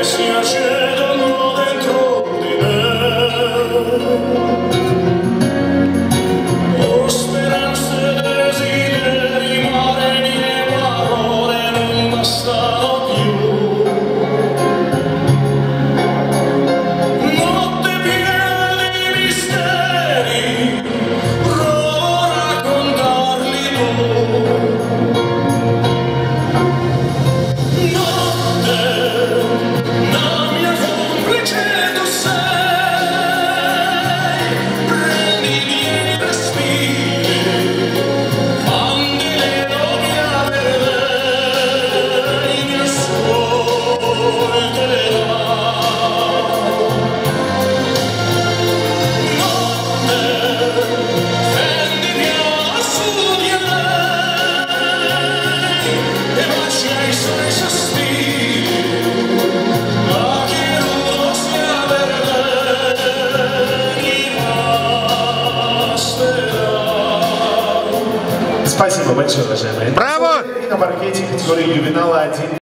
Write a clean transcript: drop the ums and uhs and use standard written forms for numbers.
si accedono dentro di me. Ho speranze, desideri, ma le mie parole non bastano più. Notte piena di misteri, provo a raccontarli tu. Спасибо большое, уважаемые. Браво! На паркете категории «Ювенал 1».